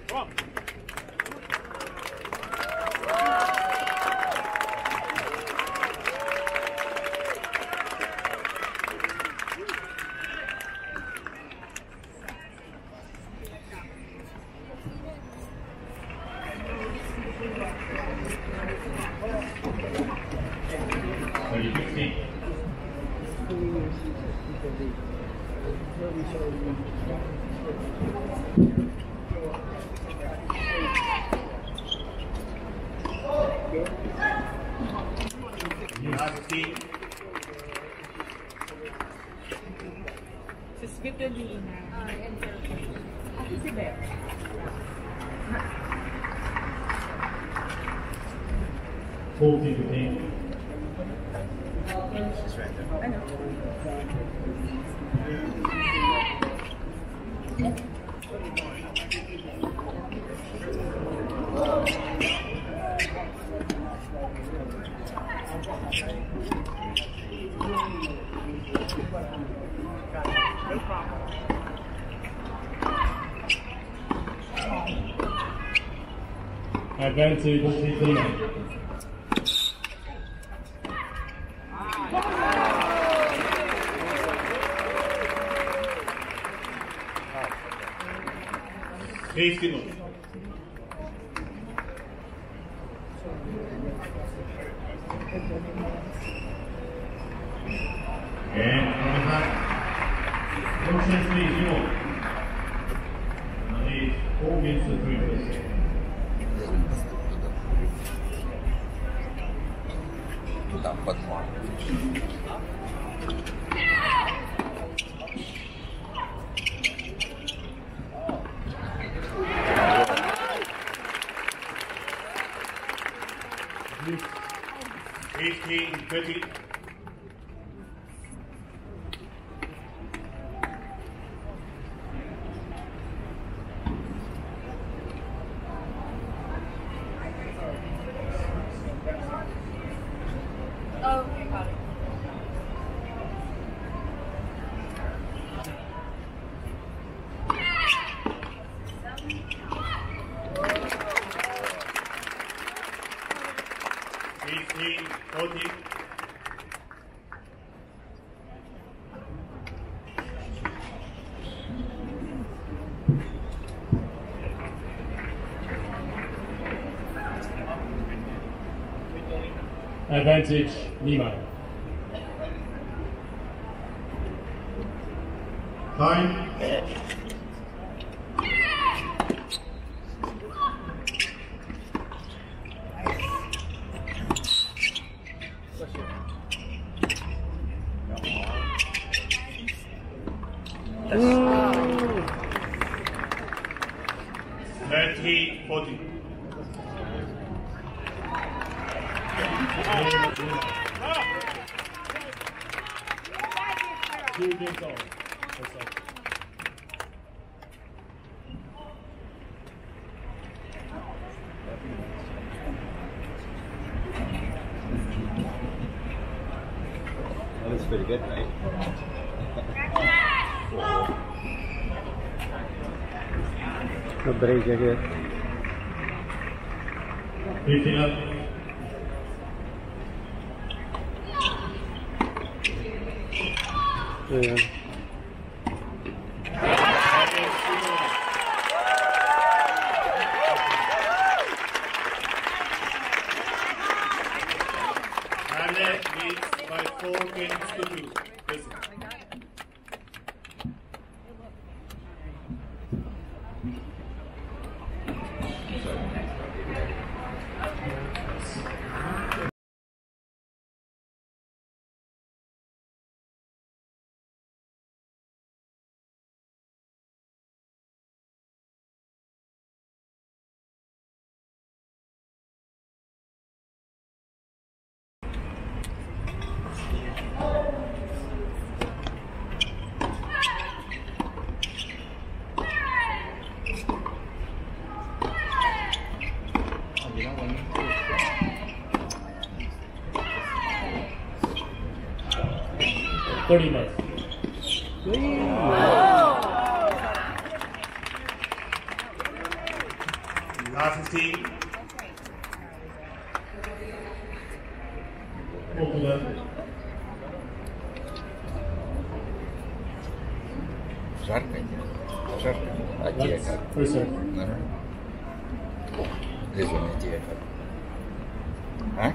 Si Svitolina. Ako si Beth. She's right there. I know. Advantage, Tina. Safety note. And on the back, motion please, you know. And 4 minutes to 3 Dapat mo. Ready. Oh, okay, got it. Advantage, Nima. Time. Ooh. 30-40. Two games on. That was pretty good, right? No break again. 15 up. Yeah. And that leads by 4 games to 2. $30 minutes. Last 15. Жарко? Жарко. А тебе как? Нормально? Резюме тебе как? А?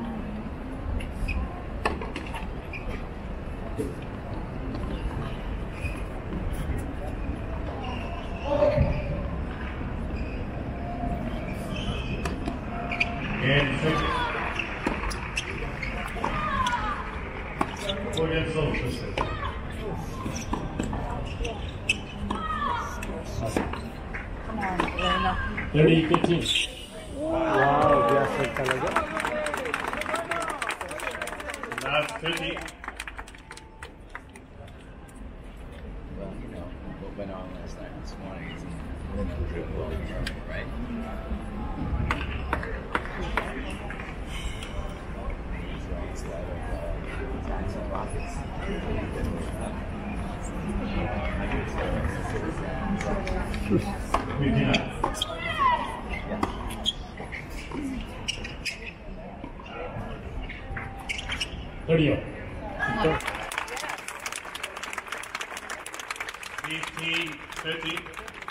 And second. Against Solstice. Come on, Elena. 30-15. Wow, biasa talaga. Last 30. Well, you know, what went on last night this morning is usually well determined, right? Instead of Jackson Rockets. Yeah. 15-30.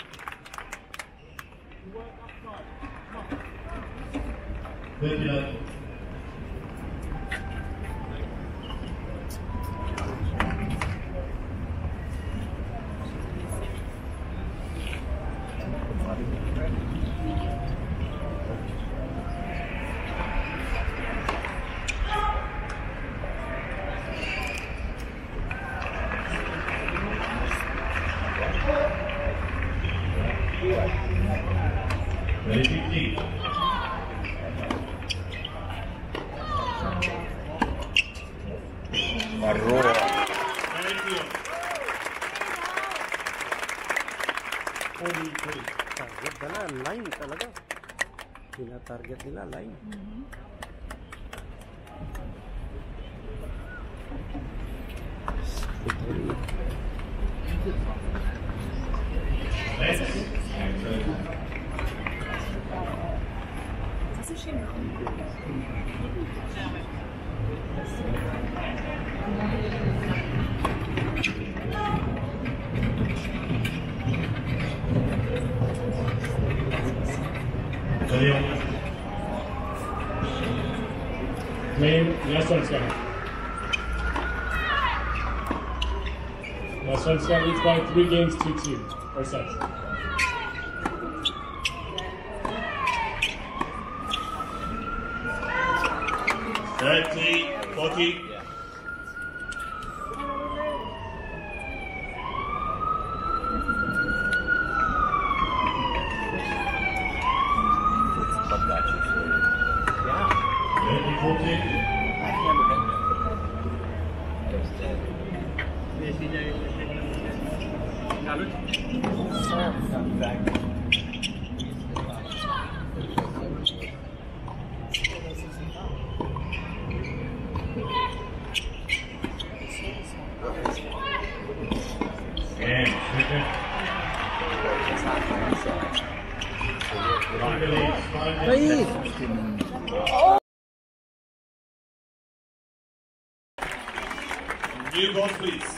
Aurora. Thank you. Target nila, line talaga. Tina-target nila, line. Name, last one, Scott. Last one, Scott leads by 3 games, 2-2. Or sets. Yeah. 30-40. New goal, please.